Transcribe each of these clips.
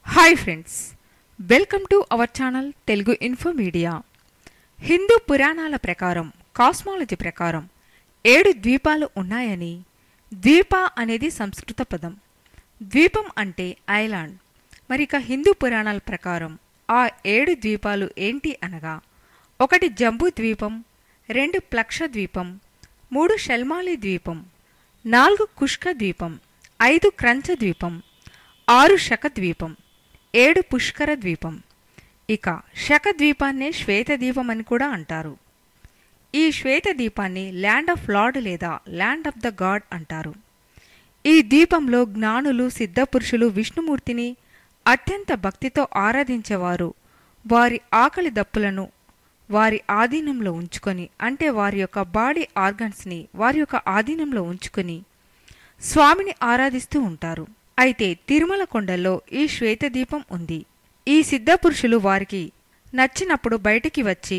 Hi friends, welcome to our channel Telugu info media. Hindu పురాణాల ప్రకారం, cosmology ప్రకారం 7 ద్వీపాలు ఉన్నాయని. ద్వీప అనేది సంస్కృత పదం. ద్వీపం అంటే ఐలాండ్. మరిక హిందూ పురాణాల ప్రకారం ఆ 7 ద్వీపాలు ఏంటి అనగా, 1 జంబూ ద్వీపం, 2 ప్లక్ష ద్వీపం, 3 షల్మాలి ద్వీపం, 4 కుష్క ద్వీపం, 5 క్రంచ ద్వీపం, 6 శక ద్వీపం, 7 పుష్కర ద్వీపం. ఇక శక ద్వీపాన్నే శ్వేతద్వీపం అని కూడా అంటారు. ఈ శ్వేతద్వీపాన్ని ల్యాండ్ ఆఫ్ లార్డ్ లేదా ల్యాండ్ ఆఫ్ ద గాడ్ అంటారు. ఈ ద్వీపంలో జ్ఞానులు, సిద్ధపురుషులు విష్ణుమూర్తిని అత్యంత భక్తితో ఆరాధించేవారు వారి ఆకలి దప్పులను వారి ఆధీనంలో ఉంచుకొని, అంటే వారి యొక్క బాడీ ఆర్గన్స్ని వారి యొక్క ఆధీనంలో ఉంచుకొని స్వామిని ఆరాధిస్తూ ఉంటారు. అయితే తిరుమల కొండల్లో ఈ శ్వేతదీపం ఉంది. ఈ సిద్ధపురుషులు వారికి నచ్చినప్పుడు బయటికి వచ్చి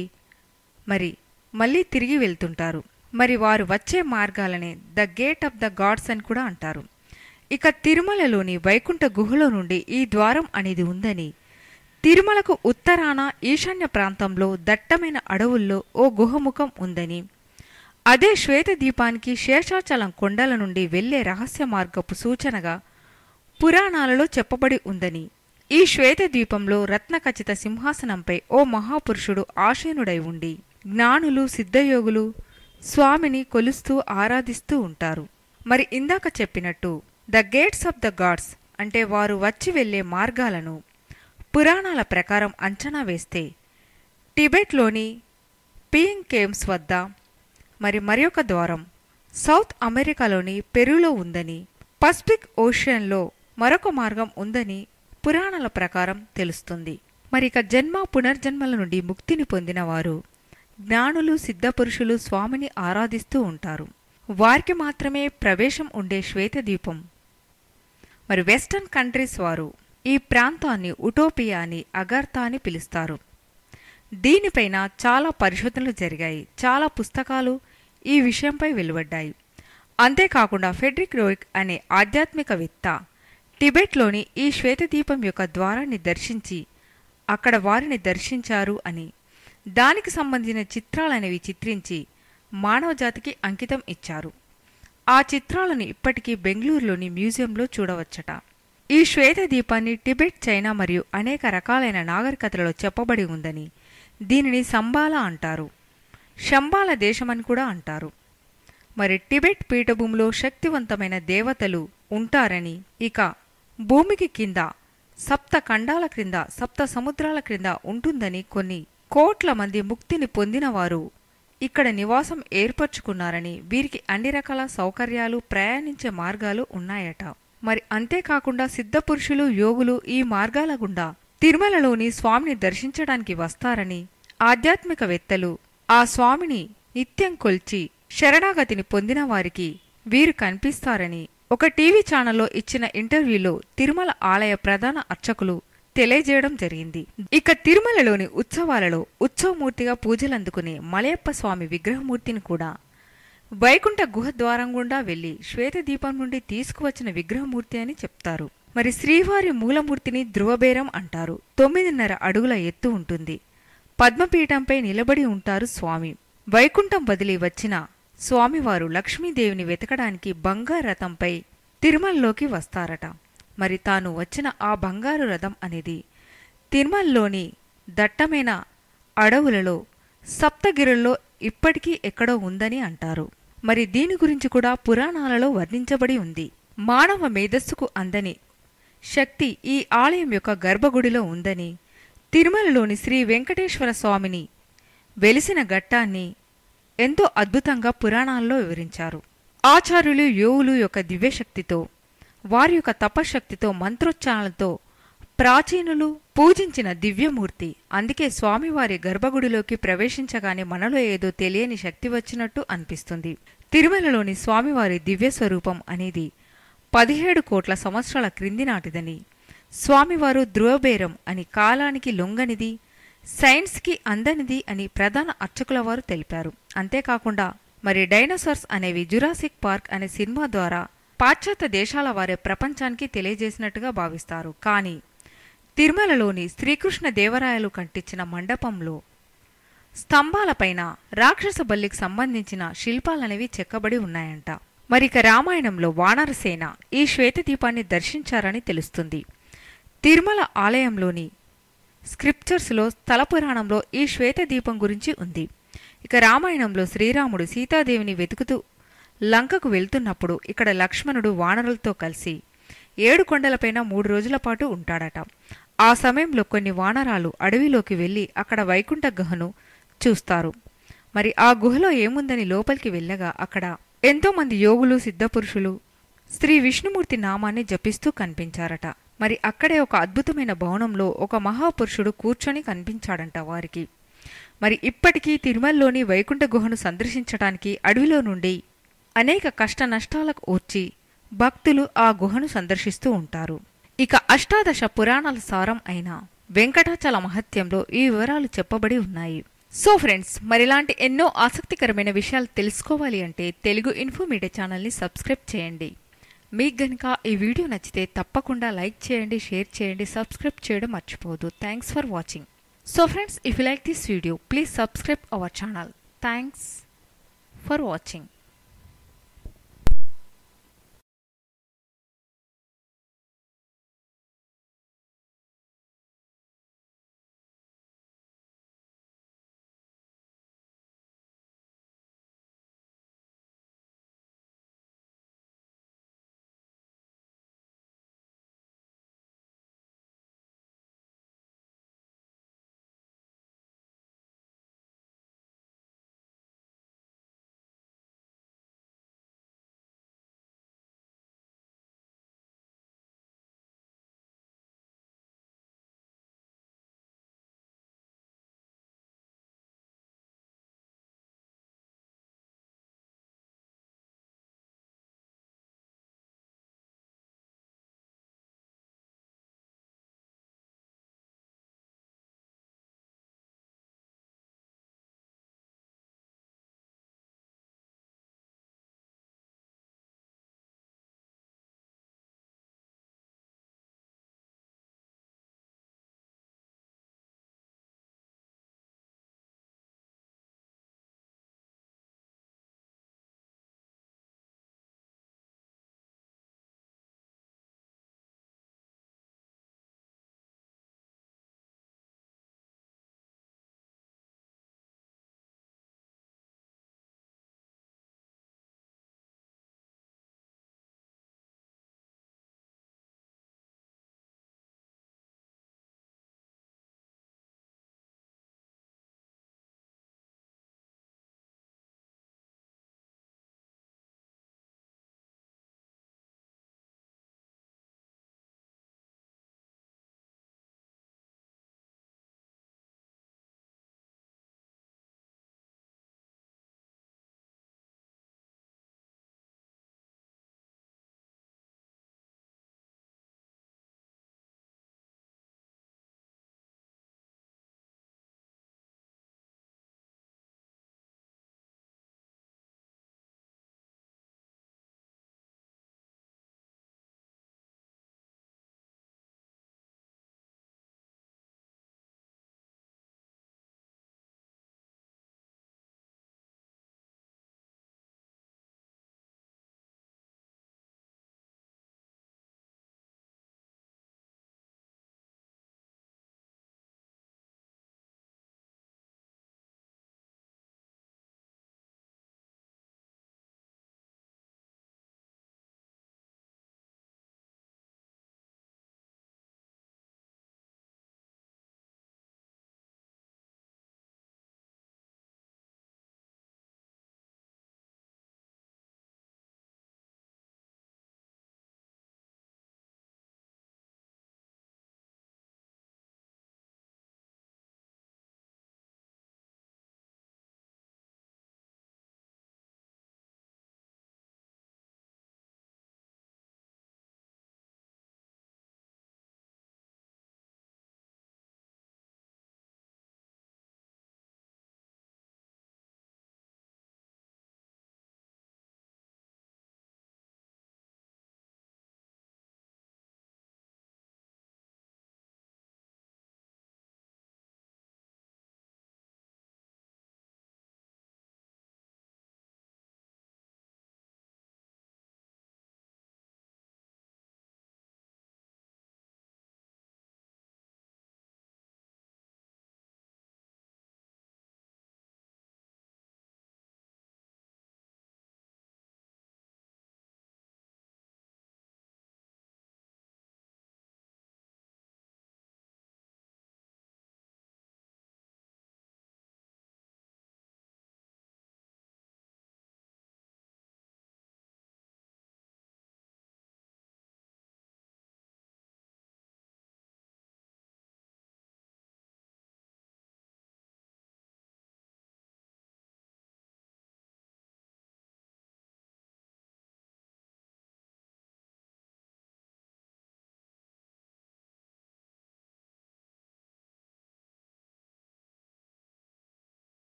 మళ్ళీ తిరిగి వెళ్తుంటారు. మరి వారు వచ్చే మార్గాలనే the gate of the gods అని కూడా అంటారు. ఇక తిరుమలలోని వైకుంఠ గుహలో నుండి ఈ ద్వారం అనేది ఉందని, తిరుమలకు ఉత్తరాన ఈశాన్య ప్రాంతంలో దట్టమైన అడవుల్లో ఓ గుహముఖం ఉందని, అదే శ్వేతదీపానికి శేషాచలం కొండల నుండి వెళ్లే రహస్య మార్గపు సూచనగా పురాణాలలో చెప్పబడి ఉందని, ఈ శ్వేతద్వీపంలో రత్నఖచిత సింహాసనంపై ఓ మహాపురుషుడు ఆశీనుడై ఉండి జ్ఞానులు, సిద్ధయోగులు స్వామిని కొలుస్తూ ఆరాధిస్తూ ఉంటారు. మరి ఇందాక చెప్పినట్టు the gates of the gods అంటే వారు వచ్చి వెళ్లే మార్గాలను పురాణాల ప్రకారం అంచనా వేస్తే, టిబెట్లోని పీయింగ్ కేవ్స్ వద్ద మరొక ద్వారం సౌత్ అమెరికాలోని పెరూలో ఉందని, పసిఫిక్ ఓషియన్లో మరొక మార్గం ఉందని పురాణాల ప్రకారం తెలుస్తుంది. మరిక జన్మ పునర్జన్మల నుండి ముక్తిని పొందిన వారు జ్ఞానులు, సిద్ధపురుషులు స్వామిని ఆరాధిస్తూ ఉంటారు. వారికి మాత్రమే ప్రవేశం ఉండే శ్వేతద్వీపం. వెస్టర్న్ కంట్రీస్ వారు ఈ ప్రాంతాన్ని ఉటోపియా అని, అగర్తా అని పిలుస్తారు. దీనిపైన చాలా పరిశోధనలు జరిగాయి. చాలా పుస్తకాలు ఈ విషయంపై వెలువడ్డాయి. అంతేకాకుండా ఫెడ్రిక్ రోయిక్ అనే ఆధ్యాత్మికవేత్త టిబెట్లోని ఈ శ్వేతదీపం యొక్క ద్వారాన్ని దర్శించి అక్కడ వారిని దర్శించారు అని, దానికి సంబంధించిన చిత్రాలనేవి చిత్రించి మానవజాతికి అంకితం ఇచ్చారు. ఆ చిత్రాలను ఇప్పటికీ బెంగళూరులోని మ్యూజియంలో చూడవచ్చట. ఈ శ్వేతదీపాన్ని టిబెట్, చైనా మరియు అనేక రకాలైన నాగరికతలలో చెప్పబడి ఉందని, దీనిని సంబాల అంటారు, శంబాల దేశమని కూడా అంటారు. టిబెట్ పీఠభూమిలో శక్తివంతమైన దేవతలు ఉంటారని, ఇక భూమికి కింద 7 ఖండాల క్రింద 7 సముద్రాల క్రింద ఉంటుందని, కొన్ని కోట్ల మంది ముక్తిని పొందినవారు ఇక్కడ నివాసం ఏర్పరచుకున్నారని, వీరికి అన్ని రకాల సౌకర్యాలు, ప్రయాణించే మార్గాలు ఉన్నాయట. అంతేకాకుండా సిద్ధపురుషులు, యోగులు ఈ మార్గాల గుండా తిరుమలలోని స్వామిని దర్శించడానికి వస్తారని, ఆధ్యాత్మికవేత్తలు ఆ స్వామిని నిత్యం కొల్చి శరణాగతిని పొందిన వారికి వీరు కనిపిస్తారని ఒక టీవీ ఛానల్లో ఇచ్చిన ఇంటర్వ్యూలో తిరుమల ఆలయ ప్రధాన అర్చకులు తెలియజేయడం జరిగింది. ఇక తిరుమలలోని ఉత్సవాలలో ఉత్సవమూర్తిగా పూజలందుకునే మలయప్ప స్వామి విగ్రహమూర్తిని కూడా వైకుంఠ గుహ ద్వారం గుండా వెళ్లి శ్వేతదీపం నుండి తీసుకువచ్చిన విగ్రహమూర్తి అని చెప్తారు. శ్రీవారి మూలమూర్తిని ధ్రువబేరం అంటారు. 9.5 అడుగుల ఎత్తు ఉంటుంది. పద్మపీఠంపై నిలబడి ఉంటారు స్వామి. వైకుంఠం వదిలి వచ్చిన స్వామివారు లక్ష్మీదేవిని వెతకడానికి బంగారు రథంపై తిరుమలలోకి వస్తారట. తాను వచ్చిన ఆ బంగారు రథం అనేది తిరుమలలోని దట్టమైన అడవులలో సప్తగిరుల్లో ఇప్పటికీ ఎక్కడో ఉందని అంటారు. దీని గురించి కూడా పురాణాలలో వర్ణించబడి ఉంది. మానవ మేధస్సుకు అందని శక్తి ఈ ఆలయం యొక్క గర్భగుడిలో ఉందని, తిరుమలలోని శ్రీ వెంకటేశ్వర స్వామిని వెలిసిన ఘట్టాన్ని ఎంతో అద్భుతంగా పురాణాల్లో వివరించారు. ఆచార్యులు, యోగులు యొక్క దివ్యశక్తితో, వారి యొక్క తపశక్తితో, మంత్రోచ్చారణలతో ప్రాచీనులు పూజించిన దివ్యమూర్తి. అందుకే స్వామివారి గర్భగుడిలోకి ప్రవేశించగానే మనలో ఏదో తెలియని శక్తి వచ్చినట్టు అనిపిస్తుంది. తిరుమలలోని స్వామివారి దివ్య స్వరూపం అనేది 17 కోట్ల సంవత్సరాల క్రింది నాటిదని, స్వామివారు ధ్రువబేరం అని, కాలానికి లొంగనిది, సైన్స్కి అందనిది అని ప్రధాన అర్చకుల వారు తెలిపారు. అంతేకాకుండా డైనోసార్స్ అనేవి జురాసిక్ పార్క్ అనే సినిమా ద్వారా పాశ్చాత్య దేశాల వారే ప్రపంచానికి తెలియజేసినట్టుగా భావిస్తారు. కానీ తిరుమలలోని శ్రీకృష్ణ దేవరాయలు కట్టించిన మండపంలో స్తంభాలపైన రాక్షస బల్లికి సంబంధించిన శిల్పాలనేవి చెక్కబడి ఉన్నాయంట. మరిక రామాయణంలో వానరసేన ఈ శ్వేతదీపాన్ని దర్శించారని తెలుస్తుంది. తిరుమల ఆలయంలోని స్క్రిప్చర్స్లో స్థల పురాణంలో ఈ శ్వేతదీపం గురించి ఉంది. ఇక రామాయణంలో శ్రీరాముడు సీతాదేవిని వెతుకుతూ లంకకు వెళ్తున్నప్పుడు ఇక్కడ లక్ష్మణుడు వానరులతో కలిసి 7 కొండలపైన 3 రోజుల పాటు ఉంటాడట. ఆ సమయంలో కొన్ని వానరాలు అడవిలోకి వెళ్లి అక్కడ వైకుంఠ గుహను చూస్తారు. మరి ఆ గుహలో ఏముందని లోపలికి వెళ్ళగా అక్కడ ఎంతోమంది యోగులు, సిద్ధపురుషులు శ్రీ విష్ణుమూర్తి నామాన్ని జపిస్తూ కనిపించారట. మరి అక్కడే ఒక అద్భుతమైన భవనంలో ఒక మహాపురుషుడు కూర్చొని కనిపించాడంట వారికి. మరి ఇప్పటికీ తిరుమలలోని వైకుంఠ గుహను సందర్శించడానికి అడవిలో నుండి అనేక కష్ట నష్టాలకు ఓర్చి భక్తులు ఆ గుహను సందర్శిస్తూ ఉంటారు. ఇక అష్టాదశ పురాణాల సారం అయిన వెంకటాచల మహత్యంలో ఈ వివరాలు చెప్పబడి ఉన్నాయి. సో ఫ్రెండ్స్, మరిలాంటి ఎన్నో ఆసక్తికరమైన విషయాలు తెలుసుకోవాలి అంటే తెలుగు ఇన్ఫో మీడియా ఛానల్ని సబ్స్క్రైబ్ చేయండి. మీకు గనుక ఈ వీడియో నచ్చితే తప్పకుండా లైక్ చేయండి, షేర్ చేయండి, సబ్స్క్రైబ్ చేయడం మర్చిపోవద్దు. Thanks for watching. So friends, if you like this video, please subscribe our channel. Thanks for watching.